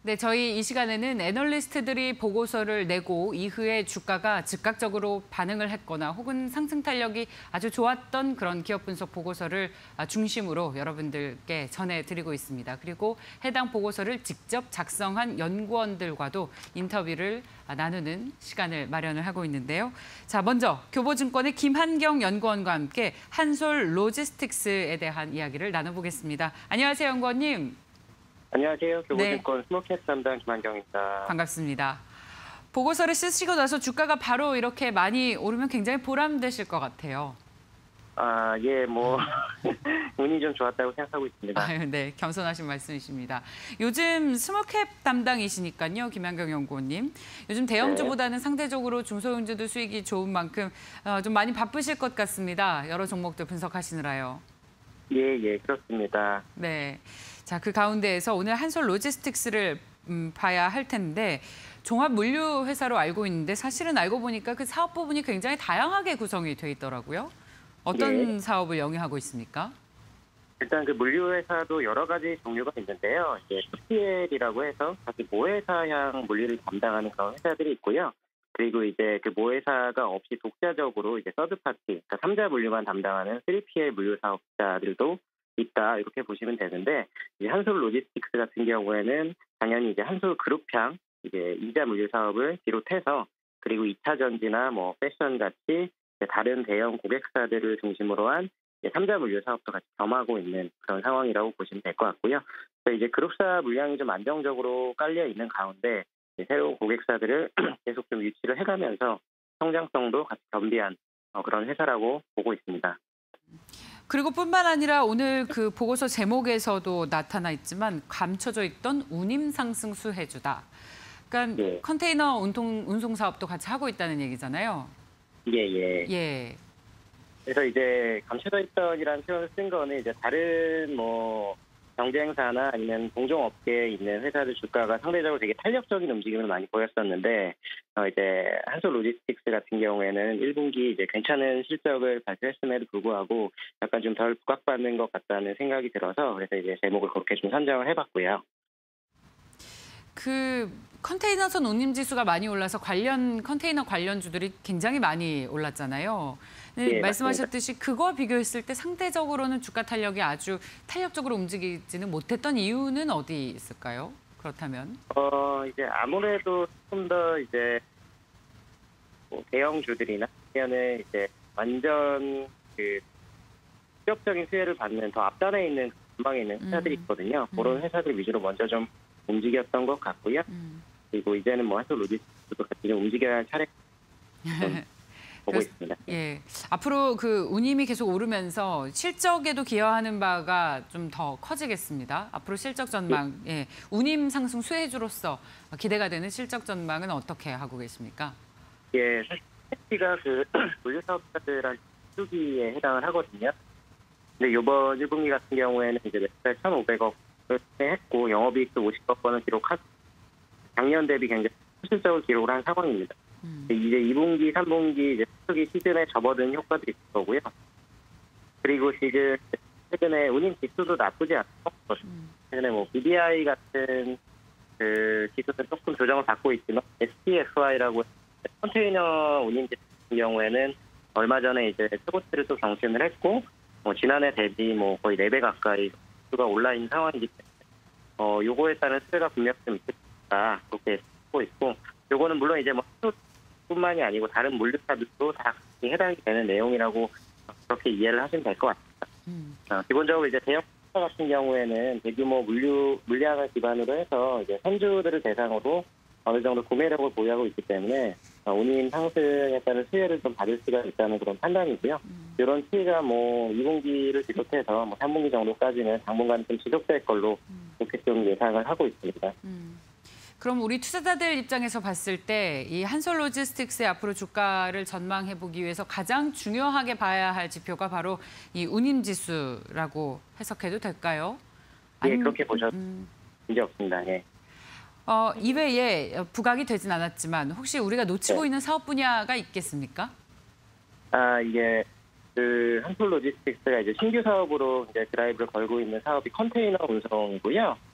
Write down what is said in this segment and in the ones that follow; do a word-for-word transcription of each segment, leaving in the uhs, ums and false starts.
네, 저희 이 시간에는 애널리스트들이 보고서를 내고 이후에 주가가 즉각적으로 반응을 했거나 혹은 상승 탄력이 아주 좋았던 그런 기업 분석 보고서를 중심으로 여러분들께 전해드리고 있습니다. 그리고 해당 보고서를 직접 작성한 연구원들과도 인터뷰를 나누는 시간을 마련을 하고 있는데요. 자, 먼저 교보증권의 김한경 연구원과 함께 한솔 로지스틱스에 대한 이야기를 나눠보겠습니다. 안녕하세요, 연구원님. 안녕하세요. 교보증권 네. 스몰캡 담당 김한경입니다. 반갑습니다. 보고서를 쓰시고 나서 주가가 바로 이렇게 많이 오르면 굉장히 보람되실 것 같아요. 아, 예, 뭐 운이 좀 좋았다고 생각하고 있습니다. 아유, 네, 겸손하신 말씀이십니다. 요즘 스몰캡 담당이시니까요, 김한경 연구원님. 요즘 대형주보다는 네. 상대적으로 중소형주도 수익이 좋은 만큼 어, 좀 많이 바쁘실 것 같습니다. 여러 종목들 분석하시느라요. 예, 예, 그렇습니다. 네. 자, 그 가운데에서 오늘 한솔 로지스틱스를 음, 봐야 할 텐데 종합 물류 회사로 알고 있는데 사실은 알고 보니까 그 사업 부분이 굉장히 다양하게 구성이 돼 있더라고요. 어떤 예. 사업을 영위하고 있습니까? 일단 그 물류 회사도 여러 가지 종류가 있는데요. 이제 티피엘이라고 해서 자기 모회사향 물류를 담당하는 그런 회사들이 있고요. 그리고 이제 그 모회사가 없이 독자적으로 이제 서드파티, 그러니까 삼자 물류만 담당하는 쓰리피엘 물류 사업자들도 있다, 이렇게 보시면 되는데, 이제 한솔 로지스틱스 같은 경우에는 당연히 이제 한솔 그룹향 이제 이자 물류 사업을 비롯해서, 그리고 이차 전지나 뭐 패션 같이 다른 대형 고객사들을 중심으로 한 삼자 물류 사업도 같이 겸하고 있는 그런 상황이라고 보시면 될 것 같고요. 그래서 이제 그룹사 물량이 좀 안정적으로 깔려 있는 가운데 새로운 고객사들을 계속 좀 유치를 해가면서 성장성도 같이 겸비한 그런 회사라고 보고 있습니다. 그리고 뿐만 아니라 오늘 그 보고서 제목에서도 나타나 있지만 감춰져 있던 운임 상승 수혜주다. 그러니까 네. 컨테이너 운송, 운송 사업도 같이 하고 있다는 얘기잖아요. 예, 예. 예. 그래서 이제 감춰져 있던이라는 표현을 쓴 거는 이제 다른 뭐 경쟁사나 아니면 동종업계에 있는 회사들 주가가 상대적으로 되게 탄력적인 움직임을 많이 보였었는데, 어 이제 한솔 로지스틱스 같은 경우에는 일 분기 이제 괜찮은 실적을 발표했음에도 불구하고 약간 좀 덜 부각받는 것 같다는 생각이 들어서 그래서 이제 제목을 그렇게 좀 선정을 해봤고요. 그 컨테이너선 운임 지수가 많이 올라서 관련 컨테이너 관련주들이 굉장히 많이 올랐잖아요. 네, 예, 말씀하셨듯이 그거와 비교했을 때 상대적으로는 주가 탄력이 아주 탄력적으로 움직이지는 못했던 이유는 어디 있을까요? 그렇다면? 어 이제 아무래도 좀 더 이제 뭐 대형주들이나 아니면은 이제 완전 그 직접적인 수혜를 받는 더 앞단에 있는 전방에 있는 회사들이 있거든요. 음. 그런 회사들 위주로 먼저 좀 움직였던 것 같고요. 음. 그리고 이제는 뭐 한솔 로지스틱스도 같이 좀 움직여야 할 차례 보고 그래서, 있습니다. 예, 앞으로 그 운임이 계속 오르면서 실적에도 기여하는 바가 좀 더 커지겠습니다. 앞으로 실적 전망, 예, 운임 상승 수혜주로서 기대가 되는 실적 전망은 어떻게 하고 계십니까? 예, 사실 가 그 물류 사업자들한 주기에 해당을 하거든요. 근데 이번 일 분기 같은 경우에는 이제 매달 천오백억을 했고 영업이익도 오십억 원을 기록한 작년 대비 굉장히 실적을 기록을 한 상황입니다. 음. 이제 이 분기, 삼 분기 이제 수기 시즌에 접어든 효과들이 있을 거고요. 그리고 지금 최근에 운임 지수도 나쁘지 않고 음. 최근에 뭐 비디아이 같은 그 지수는 조금 조정을 받고 있지만 에스피에프아이라고 컨테이너 운임 지수 같은 경우에는 얼마 전에 이제 최고치를 또 경신을 했고 뭐 지난해 대비 뭐 거의 네 배 가까이 수가 올라 있는 상황이기 때문에 어 요거에 따른 수혜가 분명 좀 있겠다 그렇게 보고 있고, 요거는 물론 이제 뭐 뿐만이 아니고 다른 물류사들도 다 해당이 되는 내용이라고 그렇게 이해를 하시면 될 것 같습니다. 음. 어, 기본적으로 이제 대형 회사 같은 경우에는 대규모 물류 물량을 기반으로 해서 이제 선주들을 대상으로 어느 정도 구매력을 보유하고 있기 때문에 어, 운임 상승에 따른 수혜를 좀 받을 수가 있다는 그런 판단이고요. 음. 이런 수혜가 뭐 이 분기를 비롯해서 뭐 삼 분기 정도까지는 당분간 좀 지속될 걸로 음. 그렇게 좀 예상을 하고 있습니다. 음. 그럼 우리 투자자들 입장에서 봤을 때 이 한솔 로지스틱스의 앞으로 주가를 전망해 보기 위해서 가장 중요하게 봐야 할 지표가 바로 이 운임 지수라고 해석해도 될까요? 예, 아니, 그렇게 보셔도 음, 문제 없습니다. 예. 어, 이외에 부각이 되진 않았지만 혹시 우리가 놓치고 네. 있는 사업 분야가 있겠습니까? 아, 이게 그 한솔 로지스틱스가 이제 신규 사업으로 이제 드라이브를 걸고 있는 사업이 컨테이너 운송이고요.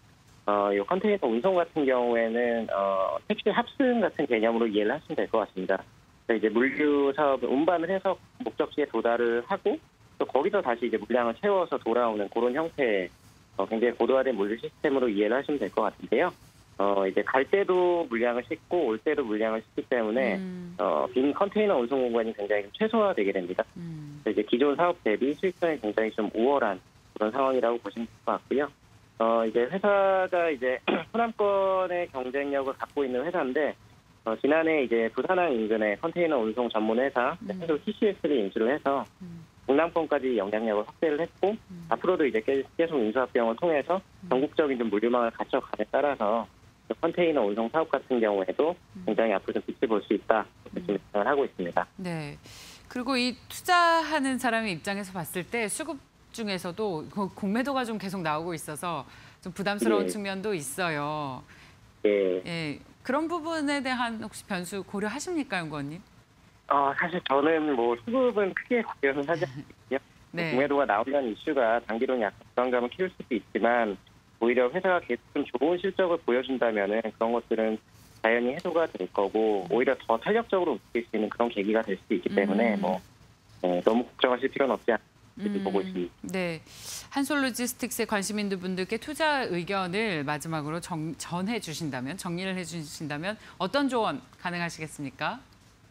어, 이 컨테이너 운송 같은 경우에는 어, 택시 합승 같은 개념으로 이해를 하시면 될 것 같습니다. 그래서 이제 물류 사업을 운반을 해서 목적지에 도달을 하고 또 거기서 다시 이제 물량을 채워서 돌아오는 그런 형태의 어, 굉장히 고도화된 물류 시스템으로 이해를 하시면 될 것 같은데요. 어, 이제 갈 때도 물량을 싣고 올 때도 물량을 싣기 때문에 음, 어, 빈 컨테이너 운송 공간이 굉장히 좀 최소화되게 됩니다. 음, 그래서 이제 기존 사업 대비 수익성이 굉장히 좀 우월한 그런 상황이라고 보시면 될 것 같고요. 어, 이제 회사가 이제 호남권의 경쟁력을 갖고 있는 회사인데, 어, 지난해 이제 부산항 인근의 컨테이너 운송 전문 회사, 음. 해도 티씨에스를 인수를 해서 음, 동남권까지 영향력을 확대를 했고, 음. 앞으로도 이제 계- 계속 인수합병을 통해서 전국적인 좀 물류망을 갖춰감에 따라서 컨테이너 운송 사업 같은 경우에도 굉장히 앞으로 좀 빛을 볼 수 있다. 이렇게 좀 생각을 하고 있습니다. 네. 그리고 이 투자하는 사람의 입장에서 봤을 때 수급 중에서도 그 공매도가 좀 계속 나오고 있어서 좀 부담스러운 예. 측면도 있어요. 예. 예. 그런 부분에 대한 혹시 변수 고려하십니까, 연구원님? 어, 사실 저는 뭐 수급은 크게 고려는 하지 않거든요. 네. 공매도가 나온다는 이슈가 단기로는 약간 불안감을 키울 수도 있지만 오히려 회사가 계속 좀 좋은 실적을 보여준다면은 그런 것들은 자연히 해소가 될 거고 오히려 더 탄력적으로 움직일 수 있는 그런 계기가 될 수도 있기 때문에 음. 뭐 네, 너무 걱정하실 필요는 없지 않을까 음, 보고 있습니다. 네. 한솔로지스틱스에 관심 있는 분들께 투자 의견을 마지막으로 정, 전해 주신다면, 정리를 해 주신다면 어떤 조언 가능하시겠습니까?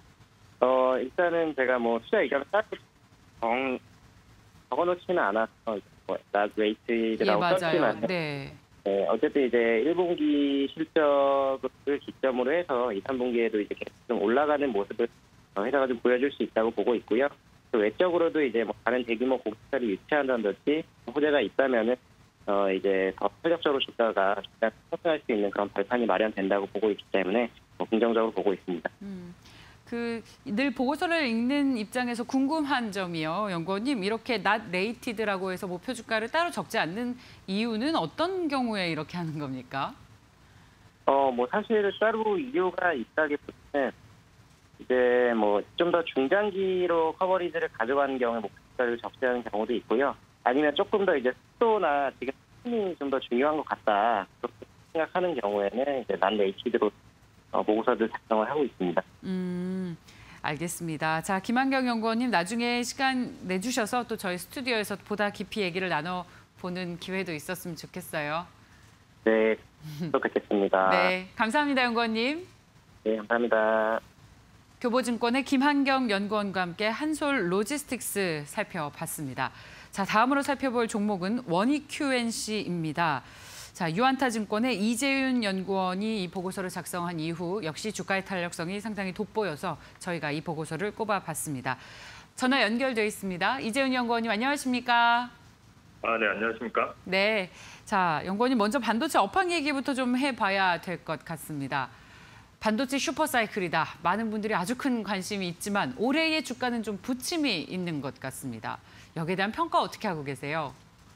어, 일단은 제가 뭐 투자 의견을 따로 정, 적어놓지는 않아서 뭐, 나 예, 웨이트라고 썼지만 맞아요. 네. 네, 어쨌든 이제 일 분기 실적을 기점으로 해서 이, 삼 분기에도 이제 계속 좀 올라가는 모습을 어, 회사가 좀 보여줄 수 있다고 보고 있고요. 또 외적으로도 이제 뭐 다른 대규모 고객사를 유치한다든지 호재가 있다면은 어 이제 더 탄력적으로 주가가 상승할 수 있는 그런 발판이 마련된다고 보고 있기 때문에 뭐 긍정적으로 보고 있습니다. 음. 그 늘 보고서를 읽는 입장에서 궁금한 점이요. 연구원님, 이렇게 not rated라고 해서 목표 주가를 따로 적지 않는 이유는 어떤 경우에 이렇게 하는 겁니까? 어 뭐 사실 따로 이유가 있다기보다는 이제 뭐 좀 더 중장기로 커버리지를 가져가는 경우에 목표를 적시하는 경우도 있고요. 아니면 조금 더 이제 속도나 지금 힘이 좀 더 중요한 것 같다. 그렇게 생각하는 경우에는 이제 난 레이티드로 어, 보고서를 작성을 하고 있습니다. 음, 알겠습니다. 자, 김한경 연구원님, 나중에 시간 내주셔서 또 저희 스튜디오에서 보다 깊이 얘기를 나눠보는 기회도 있었으면 좋겠어요. 네, 또 뵙겠습니다. 네, 감사합니다, 연구원님. 네, 감사합니다. 교보증권의 김한경 연구원과 함께 한솔 로지스틱스 살펴봤습니다. 자, 다음으로 살펴볼 종목은 원이큐엔씨입니다. 자, 유안타증권의 이재윤 연구원이 이 보고서를 작성한 이후 역시 주가의 탄력성이 상당히 돋보여서 저희가 이 보고서를 꼽아봤습니다. 전화 연결돼 있습니다. 이재윤 연구원님, 안녕하십니까? 아, 네, 안녕하십니까? 네. 자, 연구원님, 먼저 반도체 업황 얘기부터 좀 해봐야 될 것 같습니다. 반도체 슈퍼사이클이다. 많은 분들이 아주 큰 관심이 있지만 올해의 주가는 좀 부침이 있는 것 같습니다. 여기에 대한 평가 어떻게 하고 계세요?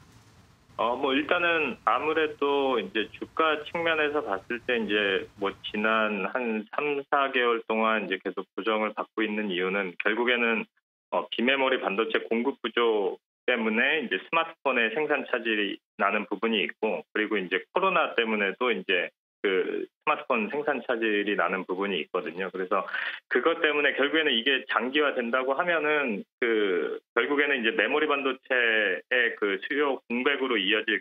어, 뭐, 일단은 아무래도 이제 주가 측면에서 봤을 때 이제 뭐 지난 한 삼, 사 개월 동안 이제 계속 조정을 받고 있는 이유는 결국에는 어, 비메모리 반도체 공급 부족 때문에 이제 스마트폰의 생산 차질이 나는 부분이 있고 그리고 이제 코로나 때문에도 이제 그 스마트폰 생산 차질이 나는 부분이 있거든요. 그래서 그것 때문에 결국에는 이게 장기화 된다고 하면은 그 결국에는 이제 메모리 반도체의 그 수요 공백으로 이어질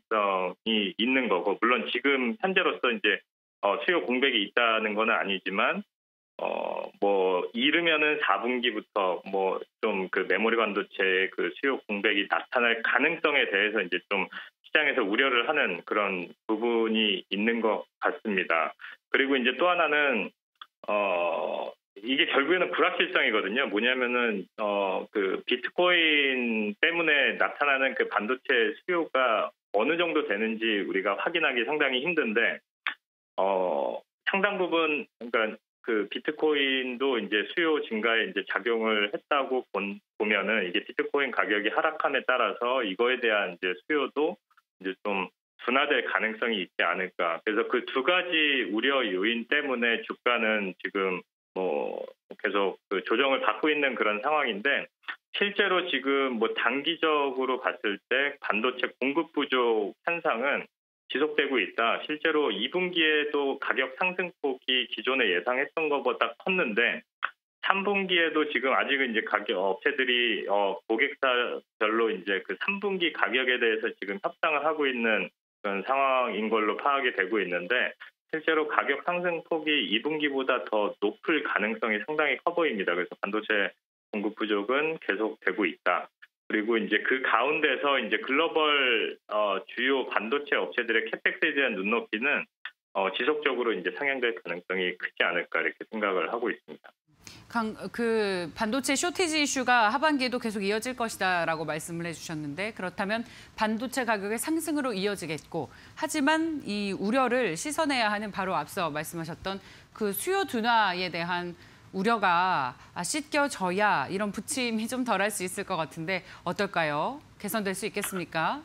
가능성이 있는 거고 물론 지금 현재로서 이제 어 수요 공백이 있다는 건 아니지만 어 뭐 이르면은 사 분기부터 뭐 좀 그 메모리 반도체의 그 수요 공백이 나타날 가능성에 대해서 이제 좀 시장에서 우려를 하는 그런 부분이 있는 것 같습니다. 그리고 이제 또 하나는 어 이게 결국에는 불확실성이거든요. 뭐냐면은 어 그 비트코인 때문에 나타나는 그 반도체 수요가 어느 정도 되는지 우리가 확인하기 상당히 힘든데 어 상당 부분 그러니까 그 비트코인도 이제 수요 증가에 이제 작용을 했다고 본, 보면은 이게 비트코인 가격이 하락함에 따라서 이거에 대한 이제 수요도 이제 좀 둔화될 가능성이 있지 않을까. 그래서 그 두 가지 우려 요인 때문에 주가는 지금 뭐 계속 그 조정을 받고 있는 그런 상황인데 실제로 지금 뭐 단기적으로 봤을 때 반도체 공급 부족 현상은 지속되고 있다. 실제로 이 분기에도 가격 상승폭이 기존에 예상했던 것보다 컸는데 삼 분기에도 지금 아직은 이제 가격 업체들이 어, 고객사별로 이제 그 삼 분기 가격에 대해서 지금 협상을 하고 있는 그런 상황인 걸로 파악이 되고 있는데 실제로 가격 상승폭이 이 분기보다 더 높을 가능성이 상당히 커 보입니다. 그래서 반도체 공급 부족은 계속되고 있다. 그리고 이제 그 가운데서 이제 글로벌 어, 주요 반도체 업체들의 캐펙스에 대한 눈높이는 어, 지속적으로 이제 상향될 가능성이 크지 않을까 이렇게 생각을 하고 있습니다. 강, 그 반도체 쇼티지 이슈가 하반기에도 계속 이어질 것이다라고 말씀을 해주셨는데 그렇다면 반도체 가격의 상승으로 이어지겠고 하지만 이 우려를 씻어내야 하는 바로 앞서 말씀하셨던 그 수요 둔화에 대한 우려가 씻겨져야 이런 부침이 좀 덜할 수 있을 것 같은데 어떨까요? 개선될 수 있겠습니까?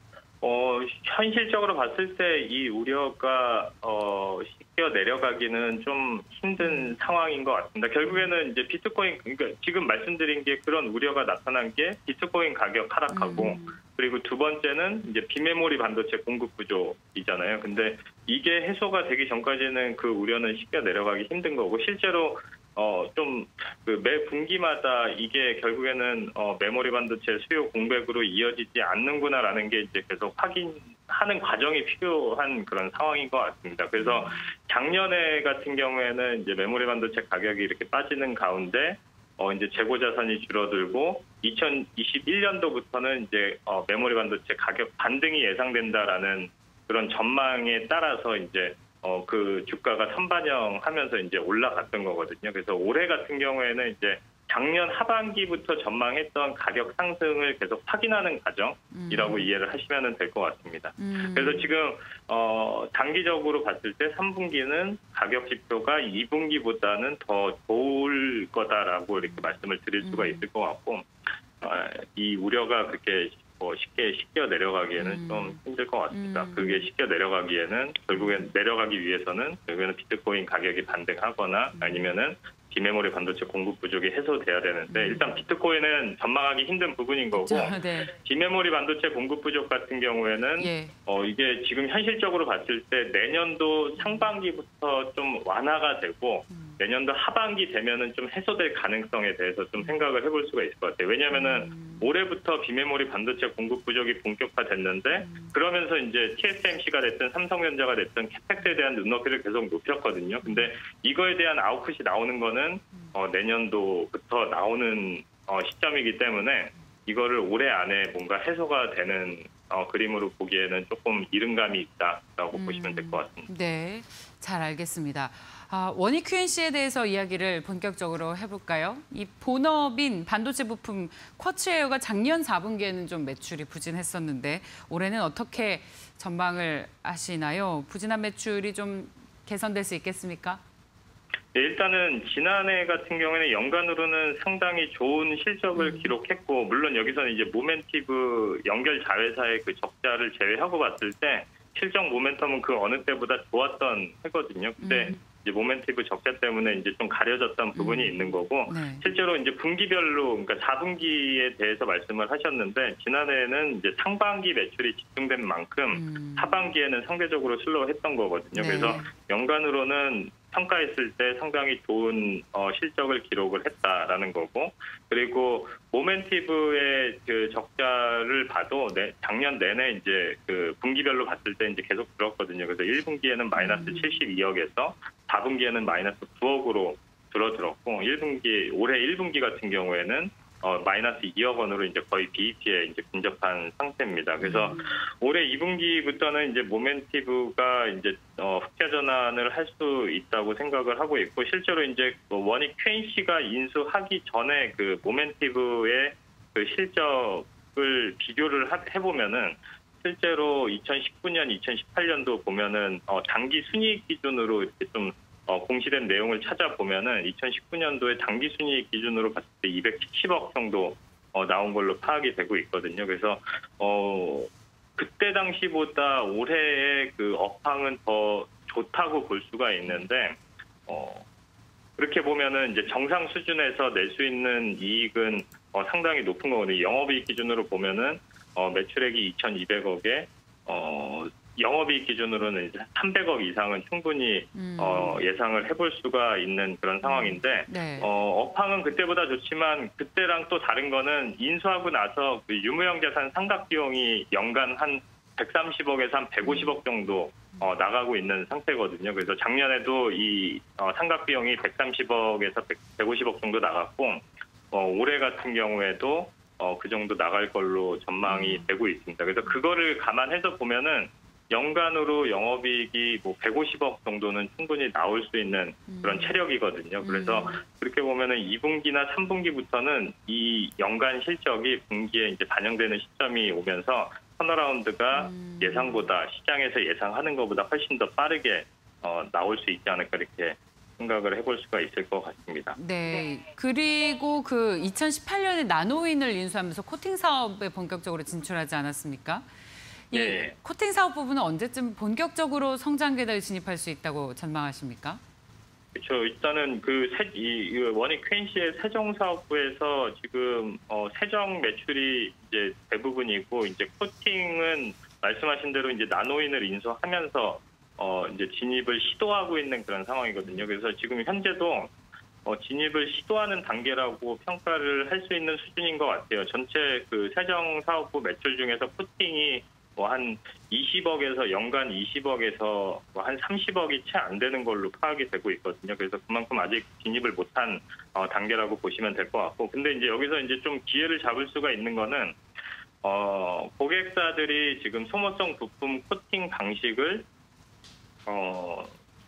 어, 현실적으로 봤을 때 이 우려가 어, 씻겨 내려가기는 좀 힘든 상황인 것 같습니다. 결국에는 이제 비트코인, 그러니까 지금 말씀드린 게 그런 우려가 나타난 게 비트코인 가격 하락하고 음. 그리고 두 번째는 이제 비메모리 반도체 공급 부족이잖아요. 근데 이게 해소가 되기 전까지는 그 우려는 씻겨 내려가기 힘든 거고 실제로 어, 좀, 그, 매 분기마다 이게 결국에는, 어, 메모리 반도체 수요 공백으로 이어지지 않는구나라는 게 이제 계속 확인하는 과정이 필요한 그런 상황인 것 같습니다. 그래서 작년에 같은 경우에는 이제 메모리 반도체 가격이 이렇게 빠지는 가운데, 어, 이제 재고 자산이 줄어들고, 이천이십일 년도부터는 이제, 어, 메모리 반도체 가격 반등이 예상된다라는 그런 전망에 따라서 이제, 어, 그 주가가 선반영하면서 이제 올라갔던 거거든요. 그래서 올해 같은 경우에는 이제 작년 하반기부터 전망했던 가격 상승을 계속 확인하는 과정이라고 음. 이해를 하시면 될 것 같습니다. 음. 그래서 지금 어, 단기적으로 봤을 때 삼 분기는 가격 지표가 이 분기보다는 더 좋을 거다라고 이렇게 말씀을 드릴 수가 음. 있을 것 같고 어, 이 우려가 그렇게 뭐 쉽게 씻겨 내려가기에는 음. 좀 힘들 것 같습니다. 음. 그게 씻겨 내려가기에는 결국엔 내려가기 위해서는 결국에는 비트코인 가격이 반등하거나 아니면은 비메모리 반도체 공급 부족이 해소돼야 되는데 음. 일단 비트코인은 전망하기 힘든 부분인 거고 그렇죠. 네. 비메모리 반도체 공급 부족 같은 경우에는 예. 어, 이게 지금 현실적으로 봤을 때 내년도 상반기부터 좀 완화가 되고 음. 내년도 하반기 되면은 좀 해소될 가능성에 대해서 좀 생각을 해볼 수가 있을 것 같아요. 왜냐하면은 음. 올해부터 비메모리 반도체 공급 부족이 본격화됐는데 음. 그러면서 이제 티에스엠씨가 됐든 삼성전자가 됐든 캐펙스에 대한 눈높이를 계속 높였거든요. 근데 이거에 대한 아웃풋이 나오는 거는 어, 내년도부터 나오는 어, 시점이기 때문에 이거를 올해 안에 뭔가 해소가 되는 어, 그림으로 보기에는 조금 이른 감이 있다라고 음. 보시면 될 것 같습니다. 네, 잘 알겠습니다. 아, 원익 큐앤씨에 대해서 이야기를 본격적으로 해볼까요? 이 본업인 반도체 부품 쿼츠웨어가 작년 사 분기에는 좀 매출이 부진했었는데 올해는 어떻게 전망을 하시나요? 부진한 매출이 좀 개선될 수 있겠습니까? 네, 일단은 지난해 같은 경우에는 연간으로는 상당히 좋은 실적을 음. 기록했고 물론 여기서는 이제 모멘티브 연결 자회사의 그 적자를 제외하고 봤을 때 실적 모멘텀은 그 어느 때보다 좋았던 해거든요. 근데 음. 이제 모멘티브 적자 때문에 이제 좀 가려졌던 부분이 음. 있는 거고 네. 실제로 이제 분기별로 그러니까 사 분기에 대해서 말씀을 하셨는데 지난해에는 이제 상반기 매출이 집중된 만큼 음. 하반기에는 상대적으로 슬로우했던 거거든요. 네. 그래서 연간으로는 평가했을 때 상당히 좋은 어, 실적을 기록을 했다라는 거고 그리고 모멘티브의 그 적자를 봐도 내, 작년 내내 이제 그 분기별로 봤을 때 이제 계속 줄었거든요. 그래서 일 분기에는 마이너스 음. 칠십이억에서 사 분기에는 마이너스 구억으로 줄어들었고 일 분기 올해 일 분기 같은 경우에는 어, 마이너스 이억 원으로 이제 거의 비이피에 이제 근접한 상태입니다. 그래서 음. 올해 이 분기부터는 이제 모멘티브가 이제 어, 흑자 전환을 할 수 있다고 생각을 하고 있고 실제로 이제 원익 큐앤씨가 인수하기 전에 그 모멘티브의 그 실적을 비교를 하, 해보면은 실제로 이천십구 년, 이천십팔 년도 보면은 어, 당기 순이익 기준으로 이렇게 좀 어, 공시된 내용을 찾아보면은 이천십구 년도에 당기 순이익 기준으로 봤을 때 이백칠십억 정도 어, 나온 걸로 파악이 되고 있거든요. 그래서 어, 그때 당시보다 올해의 그 업황은 더 좋다고 볼 수가 있는데 어, 그렇게 보면은 이제 정상 수준에서 낼 수 있는 이익은 어, 상당히 높은 거거든요. 영업이익 기준으로 보면은 어, 매출액이 이천이백억에 어, 영업이익 기준으로는 이제 삼백억 이상은 충분히 음. 어, 예상을 해볼 수가 있는 그런 상황인데 네. 어, 업황은 그때보다 좋지만 그때랑 또 다른 거는 인수하고 나서 그 유무형 자산 상각 비용이 연간 한 백삼십억에서 한 백오십억 정도 어, 나가고 있는 상태거든요. 그래서 작년에도 이 어, 상각 비용이 백삼십억에서 백오십억 정도 나갔고 어, 올해 같은 경우에도 어, 그 정도 나갈 걸로 전망이 되고 있습니다. 그래서 그거를 감안해서 보면은 연간으로 영업이익이 뭐 백오십억 정도는 충분히 나올 수 있는 그런 체력이거든요. 그래서 음. 그렇게 보면은 이 분기나 삼 분기부터는 이 연간 실적이 분기에 이제 반영되는 시점이 오면서 턴어라운드가 음. 예상보다 시장에서 예상하는 것보다 훨씬 더 빠르게 어, 나올 수 있지 않을까 이렇게 생각을 해볼 수가 있을 것 같습니다. 네. 그리고 그 이천십팔 년에 나노윈을 인수하면서 코팅 사업에 본격적으로 진출하지 않았습니까? 이 네. 코팅 사업 부분은 언제쯤 본격적으로 성장 계단에 진입할 수 있다고 전망하십니까? 그렇죠. 일단은 그 세, 이 원익 퀸시의 세정 사업부에서 지금 어, 세정 매출이 이제 대부분이고 이제 코팅은 말씀하신 대로 이제 나노인을 인수하면서 어, 이제 진입을 시도하고 있는 그런 상황이거든요. 그래서 지금 현재도 어, 진입을 시도하는 단계라고 평가를 할 수 있는 수준인 것 같아요. 전체 그 세정 사업부 매출 중에서 코팅이 뭐 한 이십억에서 연간 이십억에서 뭐 한 삼십억이 채 안 되는 걸로 파악이 되고 있거든요. 그래서 그만큼 아직 진입을 못한 어, 단계라고 보시면 될 것 같고, 근데 이제 여기서 이제 좀 기회를 잡을 수가 있는 거는 어, 고객사들이 지금 소모성 부품 코팅 방식을 어,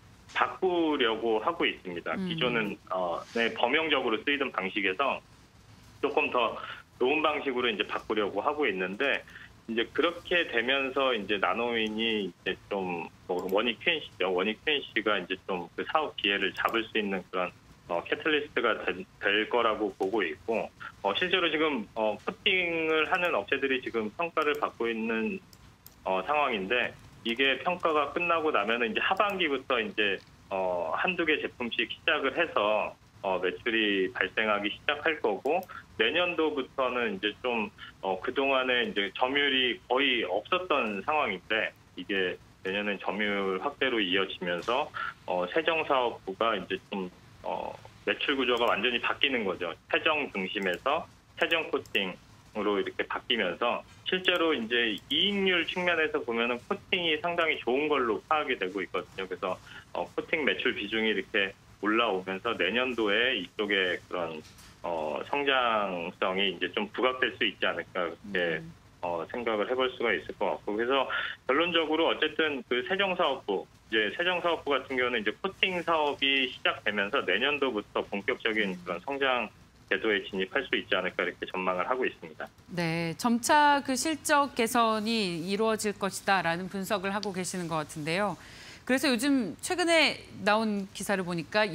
바꾸려고 하고 있습니다. 음. 기존은 어, 네, 범용적으로 쓰이던 방식에서 조금 더 좋은 방식으로 이제 바꾸려고 하고 있는데. 이제 그렇게 되면서 이제 나노윈이 이제 좀 원익 퀸시죠. 원익 퀸시가 이제 좀 그 사업 기회를 잡을 수 있는 그런 어, 캐틀리스트가 될, 될 거라고 보고 있고, 어, 실제로 지금 어, 코팅을 하는 업체들이 지금 평가를 받고 있는 어, 상황인데 이게 평가가 끝나고 나면은 이제 하반기부터 이제 어, 한두 개 제품씩 시작을 해서 어, 매출이 발생하기 시작할 거고, 내년도부터는 이제 좀, 어, 그동안에 이제 점유율이 거의 없었던 상황인데, 이게 내년엔 점유율 확대로 이어지면서, 어, 세정사업부가 이제 좀, 어, 매출 구조가 완전히 바뀌는 거죠. 세정 중심에서 세정 코팅으로 이렇게 바뀌면서, 실제로 이제 이익률 측면에서 보면은 코팅이 상당히 좋은 걸로 파악이 되고 있거든요. 그래서, 어, 코팅 매출 비중이 이렇게 올라오면서 내년도에 이쪽에 그런 어, 성장성이 이제 좀 부각될 수 있지 않을까 그렇게 음. 어, 생각을 해볼 수가 있을 것 같고, 그래서 결론적으로 어쨌든 그 세정사업부 이제 세정사업부 같은 경우는 이제 코팅 사업이 시작되면서 내년도부터 본격적인 그런 성장 제도에 진입할 수 있지 않을까 이렇게 전망을 하고 있습니다. 네, 점차 그 실적 개선이 이루어질 것이다라는 분석을 하고 계시는 것 같은데요. 그래서 요즘 최근에 나온 기사를 보니까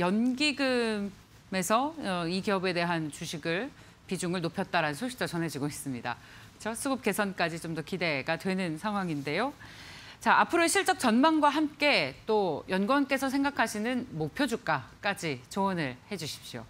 연기금에서 이 기업에 대한 주식을 비중을 높였다라는 소식도 전해지고 있습니다. 그렇죠? 수급 개선까지 좀 더 기대가 되는 상황인데요. 자, 앞으로의 실적 전망과 함께 또 연구원께서 생각하시는 목표 주가까지 조언을 해주십시오.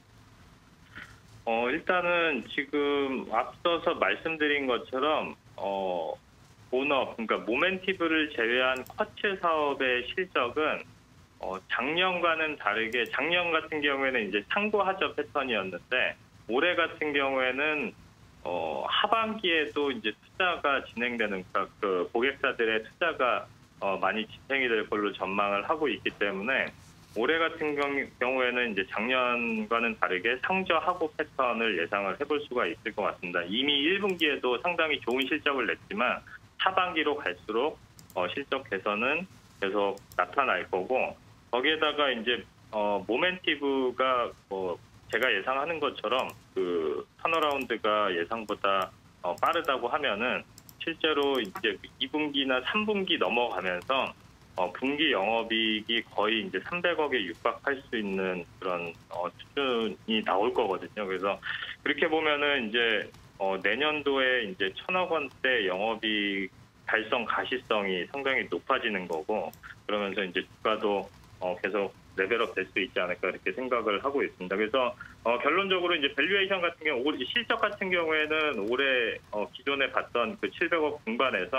어, 일단은 지금 앞서서 말씀드린 것처럼 어, 본업, 그러니까 모멘티브를 제외한 쿼츠 사업의 실적은 어, 작년과는 다르게 작년 같은 경우에는 이제 상고하저 패턴이었는데 올해 같은 경우에는 어, 하반기에도 이제 투자가 진행되는 그러니까 그 고객사들의 투자가 어, 많이 집행이 될 걸로 전망을 하고 있기 때문에 올해 같은 경우, 경우에는 이제 작년과는 다르게 상저하고 패턴을 예상을 해볼 수가 있을 것 같습니다. 이미 일 분기에도 상당히 좋은 실적을 냈지만 하반기로 갈수록 어, 실적 개선은 계속 나타날 거고, 거기에다가 이제 어, 모멘티브가 뭐 제가 예상하는 것처럼 그 턴어라운드가 예상보다 어, 빠르다고 하면은 실제로 이제 이 분기나 삼 분기 넘어가면서 어, 분기 영업이익이 거의 이제 삼백억에 육박할 수 있는 그런 어, 수준이 나올 거거든요. 그래서 그렇게 보면은 이제 어, 내년도에 이제 천억 원대 영업이익 달성 가시성이 상당히 높아지는 거고, 그러면서 이제 주가도 어, 계속 레벨업 될 수 있지 않을까 이렇게 생각을 하고 있습니다. 그래서 어, 결론적으로 이제 밸류에이션 같은 경우, 실적 같은 경우에는 올해 어, 기존에 봤던 그 칠백억 중반에서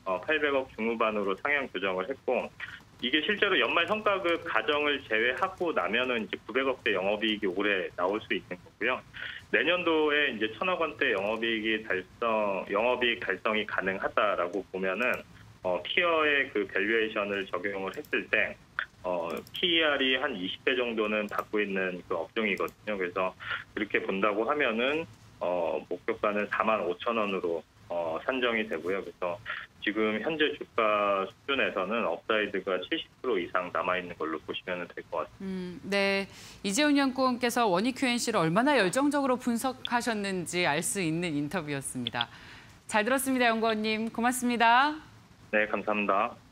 어, 팔백억 중후반으로 상향 조정을 했고 이게 실제로 연말 성과급 가정을 제외하고 나면은 이제 구백억대 영업이익이 올해 나올 수 있는 거고요. 내년도에 이제 천억 원대 영업이익이 달성, 영업이익 달성이 가능하다라고 보면은 어, 티어의 그 밸류에이션을 적용을 했을 때 어, 피이알이 한 이십 배 정도는 받고 있는 그 업종이거든요. 그래서 그렇게 본다고 하면은 어, 목표가는 사만 오천 원으로 어, 산정이 되고요. 그래서 지금 현재 주가 수준에서는 업사이드가 칠십 퍼센트 이상 남아있는 걸로 보시면 될 것 같습니다. 음, 네, 이재훈 연구원께서 원익 큐앤씨를 얼마나 열정적으로 분석하셨는지 알 수 있는 인터뷰였습니다. 잘 들었습니다, 연구원님. 고맙습니다. 네, 감사합니다.